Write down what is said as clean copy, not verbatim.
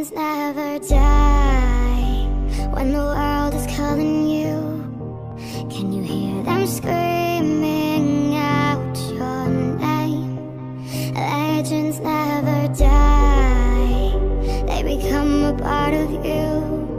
Legends never die. When the world is calling you, can you hear them screaming out your name? Legends never die. They become a part of you.